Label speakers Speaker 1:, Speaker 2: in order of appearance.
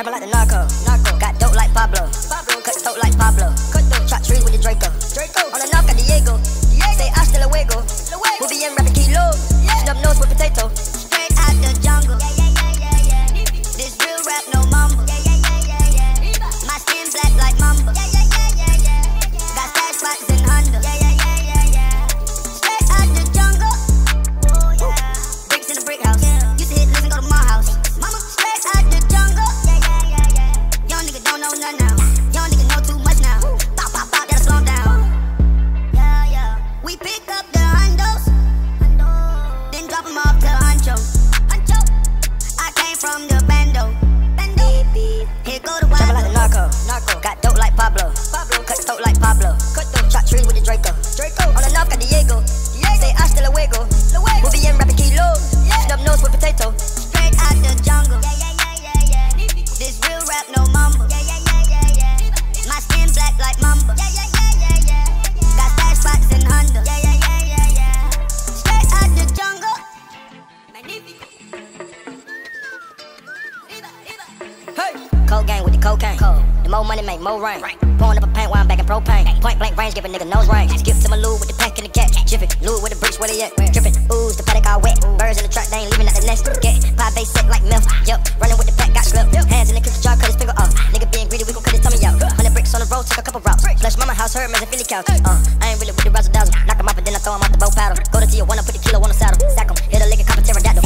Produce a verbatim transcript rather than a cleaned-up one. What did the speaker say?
Speaker 1: Jumping like the narco, narco. Got dope like Pablo, Pablo. Cut throat like Pablo, cut throat. Chop trees with the Draco, Draco. On the knock at Diego, Diego. Say hasta luego, luego. We'll be in rapping kilo, yeah. Snub nose with potato. Straight out the jungle, yeah, yeah, yeah, yeah, yeah. This real rap, no mumble, yeah, yeah, yeah, yeah, yeah. My skin black like mamba, yeah, yeah, yeah, yeah, yeah. Got stash spots in Honda, yeah, yeah, yeah, yeah, yeah. Straight out the jungle, oh yeah. Bricks in the brick house, yeah. Used to hit listen, go to my house. Mama, straight out the jungle, yeah, yeah, yeah, yeah. Young nigga don't know none now. Young nigga know too much now. Pop, pop, pop, that'll slow down. Yeah, yeah. We pick up the hundos, then drop them off to Huncho. Huncho. I came from the bando. Bando. Here go the wild. Jumping like the narco, narco. Got dope like Pablo, Pablo. Cut throat like Pablo, cut throat. Chop trees with the Draco, Draco. On the knock at Diego, Diego. Say hasta luego, luego. We'll be in rapping kilo, yeah. Snub nose with potato. Straight out the jungle, yeah, yeah, yeah, yeah, yeah. This real rap, no mumble, yeah, yeah, yeah, yeah, yeah. My skin black like mamba, yeah, yeah, yeah, yeah, yeah. Got stash spots in Honda, yeah, yeah, yeah, yeah, yeah. Straight out the jungle, magnifique. Hey, cold gang with the cocaine. Cold. The more money make more rain. Right. Pouring up a paint while I'm back in propane. Point blank range, give a nigga nose range. Skip to my loo with the pack and the cat. Jiffy, loo with the bricks, where they at? Drippin', ooze, the paddock all wet. Birds in the truck, they ain't leaving at the nest. Get pie base set like milk. Yup, running with the pack, got slipped. Hands in the cookie jar, cut his finger off. Nigga being greedy, we gon' cut his tummy out. Hundred bricks on the road, took a couple routes. Flush mama house, her man, a Philly couch. Uh, I ain't really with the razzle dazzle. Knock him off and then I throw him out the bow paddle. Go to Tijuana, put the kilo on the saddle. Sack him, hit a lick and cop a pterodactyl.